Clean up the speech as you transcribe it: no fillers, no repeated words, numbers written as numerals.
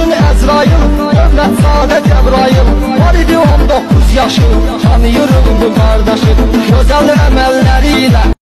gün Əzrail, dövlət sadə Cəbrail. Var idi 19 yaşı, tanıyırım bu qardaşı, gözəl əməlləri ilə